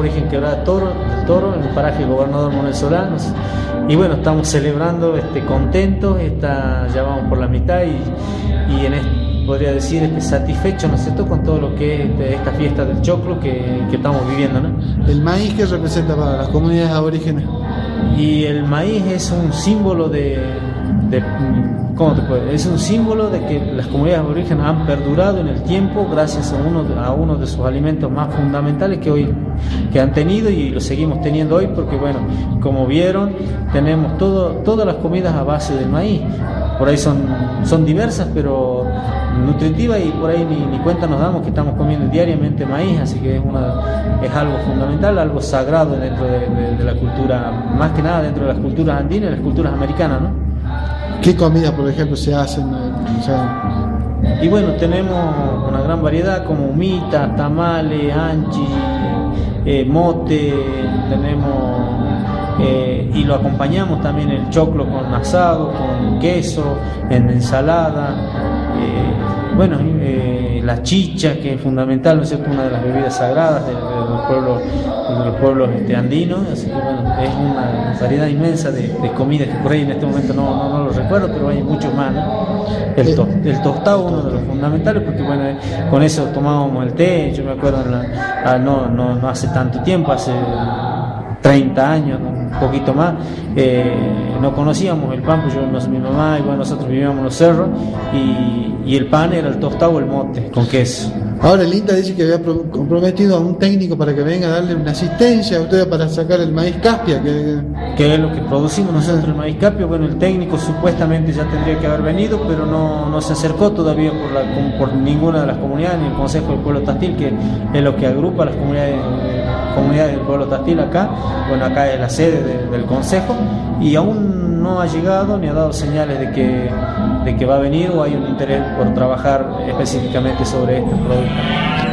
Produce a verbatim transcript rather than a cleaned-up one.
aborigen Quebrada Toro, del Toro, en el paraje Gobernador Manuel Solanos. Y bueno, estamos celebrando este, contentos, está, ya vamos por la mitad y, y en este, podría decir este, satisfechos, ¿no es cierto?, con todo lo que es este, esta fiesta del choclo que, que estamos viviendo, ¿no? ¿El maíz qué representa para las comunidades aborígenes? Y el maíz es un símbolo de, de ¿cómo te puedo? Es un símbolo de que las comunidades aborígenes han perdurado en el tiempo gracias a uno, a uno de sus alimentos más fundamentales que hoy que han tenido y lo seguimos teniendo hoy, porque bueno, como vieron, tenemos todo, todas las comidas a base del maíz. Por ahí son, son diversas, pero nutritivas, y por ahí ni, ni cuenta nos damos que estamos comiendo diariamente maíz, así que es, una, es algo fundamental, algo sagrado dentro de, de, de la cultura, más que nada dentro de las culturas andinas y las culturas americanas, ¿no? ¿Qué comidas, por ejemplo, se hacen? O sea... Y bueno, tenemos una gran variedad como humitas, tamales, anchi, eh, mote, tenemos... Eh, y lo acompañamos también el choclo con asado, con queso, en ensalada, eh, bueno, eh, la chicha, que es fundamental, ¿no es cierto?, una de las bebidas sagradas de, de los pueblos, de los pueblos este, andinos, así que bueno, es una variedad inmensa de, de comidas que por ahí en este momento no, no, no lo recuerdo, pero hay muchos más, ¿no? El, to, el tostado, uno de los fundamentales, porque bueno, eh, con eso tomábamos el té, yo me acuerdo, en la, ah, no, no, no hace tanto tiempo, hace treinta años, ¿no?, un poquito más, eh, no conocíamos el pan, pues yo, mi mamá y bueno, nosotros vivíamos en los cerros, y, y el pan era el tostado o el mote con queso. Ahora el INTA dice que había comprometido a un técnico para que venga a darle una asistencia a ustedes para sacar el maíz caspia, que, que es lo que producimos nosotros, el maíz caspia. Bueno, el técnico supuestamente ya tendría que haber venido, pero no, no se acercó todavía por, la, por ninguna de las comunidades, ni el Consejo del Pueblo Tastil, que es lo que agrupa las comunidades, comunidades del pueblo tastil acá. Bueno, acá es la sede de, del Consejo, y aún no ha llegado ni ha dado señales de que, de que va a venir o hay un interés por trabajar específicamente sobre este producto.